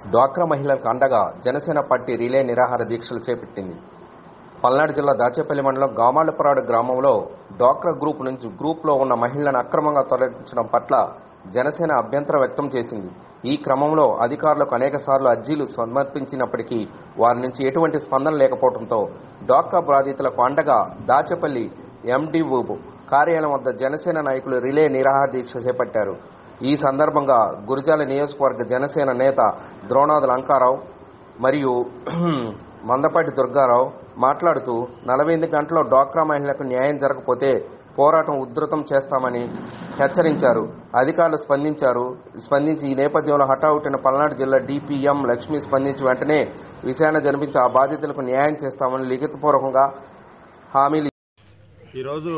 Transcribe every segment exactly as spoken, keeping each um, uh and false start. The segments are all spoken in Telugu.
డ్వాక్రా మహిళలకు అండగా జనసేన పార్టీ రిలే నిరాహార దీక్షలు చేపట్టింది. పల్నాడు జిల్లా దాచేపల్లి మండలం గామాళ్లపరాడు గ్రామంలో డ్వాక్రా గ్రూప్ నుంచి గ్రూప్లో ఉన్న మహిళలను అక్రమంగా తొలగించడం పట్ల జనసేన అభ్యంతరం వ్యక్తం చేసింది. ఈ క్రమంలో అధికారులకు అనేక సార్లు అర్జీలు సమర్పించినప్పటికీ వారి నుంచి ఎటువంటి స్పందన లేకపోవడంతో డ్వాక్రా బాధితులకు అండగా దాచేపల్లి ఎండిఓ కార్యాలయం వద్ద జనసేన నాయకులు రిలే నిరాహార దీక్ష చేపట్టారు. ఈ సందర్భంగా గురజాల నియోజకవర్గ జనసేన నేత ద్రోణాదుల అంకారావు మరియు మందపాటి దుర్గారావు మాట్లాడుతూ నలభై ఎనిమిది గంటల్లో డ్వాక్రా మహిళలకు న్యాయం జరగకపోతే పోరాటం ఉధృతం చేస్తామని హెచ్చరించారు. అధికారులు స్పందించారు స్పందించి ఈ నేపథ్యంలో హఠావుటిన పల్నాడు జిల్లా డిపిఎం లక్ష్మి స్పందించి వెంటనే విచారణ జరిపించి ఆ బాధితులకు న్యాయం చేస్తామని లిఖితపూర్వకంగా హామీలు. ఈరోజు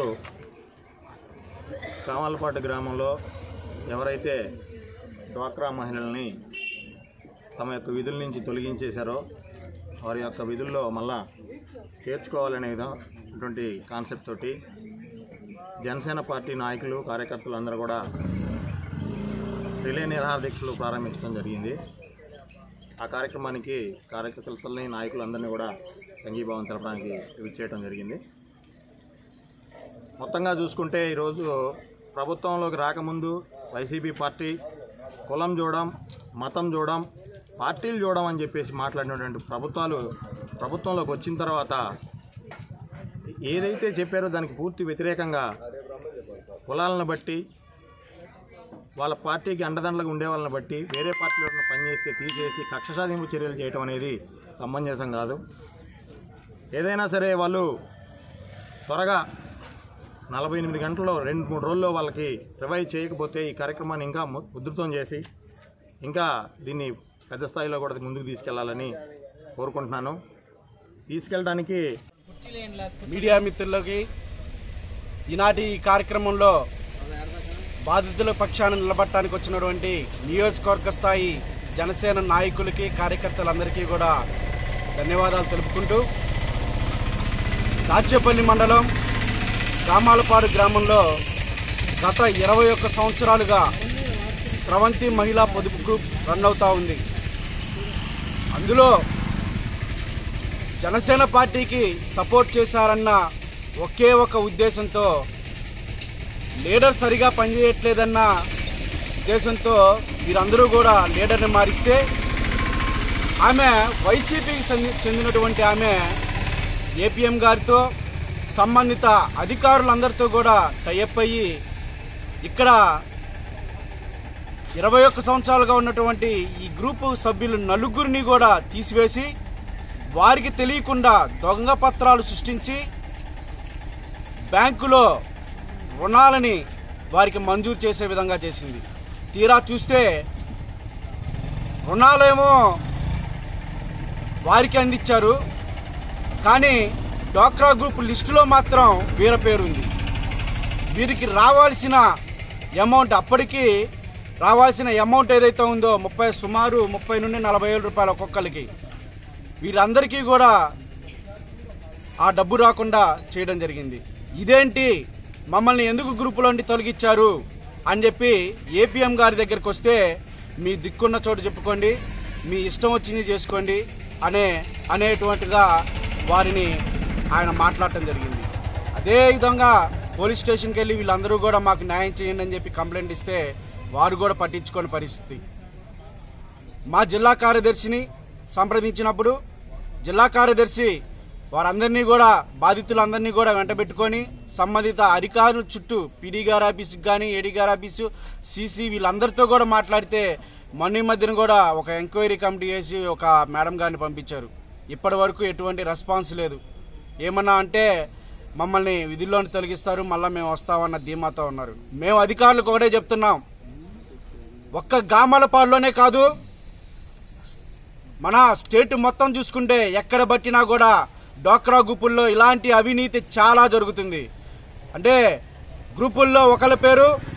కామాలపాటు గ్రామంలో ఎవరైతే డ్వాక్రా మహిళల్ని తమ యొక్క విధుల నుంచి తొలగించేశారో వారి యొక్క విధుల్లో మళ్ళా చేర్చుకోవాలనే విధమైనటువంటి కాన్సెప్ట్ తోటి జనసేన పార్టీ నాయకులు కార్యకర్తలు అందరూ కూడా రిలే నిరాహార దీక్షలు ప్రారంభించడం జరిగింది. ఆ కార్యక్రమానికి కార్యకర్తలని నాయకులందరినీ కూడా సంఘీభావం తెలపడానికి విచ్చేయడం జరిగింది. మొత్తంగా చూసుకుంటే ఈరోజు ప్రభుత్వంలోకి రాకముందు వైసీపీ పార్టీ కులం చూడడం, మతం చూడడం, పార్టీలు చూడడం అని చెప్పేసి మాట్లాడినటువంటి ప్రభుత్వాలు ప్రభుత్వంలోకి వచ్చిన తర్వాత ఏదైతే చెప్పారో దానికి పూర్తి వ్యతిరేకంగా కులాలను బట్టి వాళ్ళ పార్టీకి అండదండలుగా ఉండే వాళ్ళని బట్టి వేరే పార్టీలో పనిచేస్తే తీసేసి కక్ష సాధింపు చర్యలు చేయడం అనేది సమంజసం కాదు. ఏదైనా సరే వాళ్ళు త్వరగా నలభై ఎనిమిది గంటల్లో రెండు మూడు రోజుల్లో వాళ్ళకి రివైవ్ చేయకపోతే ఈ కార్యక్రమాన్ని ఇంకా ఉధృతం చేసి ఇంకా దీన్ని పెద్ద స్థాయిలో కూడా ముందుకు తీసుకెళ్లాలని కోరుకుంటున్నాను. తీసుకెళ్ళడానికి మీడియా మిత్రులకి ఈనాటి ఈ కార్యక్రమంలో బాధితుల పక్షాన నిలబడటానికి వచ్చినటువంటి నియోజకవర్గ స్థాయి జనసేన నాయకులకి కార్యకర్తలందరికీ కూడా ధన్యవాదాలు తెలుపుకుంటూ దాచేపల్లి మండలం గామాలపాడు గ్రామంలో గత ఇరవై ఒక్క సంవత్సరాలుగా స్రవంతి మహిళా పొదుపు గ్రూప్ రన్ అవుతా ఉంది. అందులో జనసేన పార్టీకి సపోర్ట్ చేశారన్న ఒకే ఒక ఉద్దేశంతో లీడర్ సరిగా పనిచేయట్లేదన్న ఉద్దేశంతో వీరందరూ కూడా లీడర్ని మారిస్తే ఆమె వైసీపీకి చెందినటువంటి ఆమె ఏపీఎం గారితో సంబంధిత అధికారులందరితో కూడా టైఅప్ అయ్యి ఇక్కడ ఇరవై ఒక్క సంవత్సరాలుగా ఉన్నటువంటి ఈ గ్రూపు సభ్యులు నలుగురిని కూడా తీసివేసి వారికి తెలియకుండా దొంగ పత్రాలు సృష్టించి బ్యాంకులో రుణాలని వారికి మంజూరు చేసే విధంగా చేసింది. తీరా చూస్తే రుణాలేమో వారికి అందించారు, కానీ డ్వాక్రా గ్రూప్ లిస్టులో మాత్రం వీరి పేరుంది. వీరికి రావాల్సిన అమౌంట్ అప్పటికి రావాల్సిన అమౌంట్ ఏదైతే ఉందో ముప్పై సుమారు ముప్పై నుండి నలభై వేల రూపాయలు ఒక్కొక్కరికి వీరందరికీ కూడా ఆ డబ్బు రాకుండా చేయడం జరిగింది. ఇదేంటి మమ్మల్ని ఎందుకు గ్రూపులో నుండి తొలగించారు అని చెప్పి ఏపీఎం గారి దగ్గరికి వస్తే మీ దిక్కున్న చోటు చెప్పుకోండి, మీ ఇష్టం వచ్చింది చేసుకోండి అనే అనేటువంటిగా వారిని ఆయన మాట్లాడటం జరిగింది. అదే విధంగా పోలీస్ స్టేషన్కి వెళ్ళి వీళ్ళందరూ కూడా మాకు న్యాయం చేయండి అని చెప్పి కంప్లైంట్ ఇస్తే వారు కూడా పట్టించుకోని పరిస్థితి. మా జిల్లా కార్యదర్శిని సంప్రదించినప్పుడు జిల్లా కార్యదర్శి వారందరినీ కూడా బాధితులందరినీ కూడా వెంటబెట్టుకొని సంబంధిత అధికారుల చుట్టూ పీడీ గారి ఆఫీసుకి కానీ ఏడీ గారి ఆఫీసు సీసీ వీళ్ళందరితో కూడా మాట్లాడితే మొన్న మధ్యన కూడా ఒక ఎంక్వైరీ కమిటీ వేసి ఒక మేడం గారిని పంపించారు. ఇప్పటి వరకు ఎటువంటి రెస్పాన్స్ లేదు. ఏమన్నా అంటే మమ్మల్ని విధుల్లోని తొలగిస్తారు, మళ్ళీ మేము వస్తామన్న ధీమాతో ఉన్నారు. మేము అధికారులకు ఒకటే చెప్తున్నాం, ఒక్క గామాలపాడులోనే కాదు మన స్టేట్ మొత్తం చూసుకుంటే ఎక్కడ బట్టినా కూడా డ్వాక్రా గ్రూపుల్లో ఇలాంటి అవినీతి చాలా జరుగుతుంది. అంటే గ్రూపుల్లో ఒకళ్ళ పేరు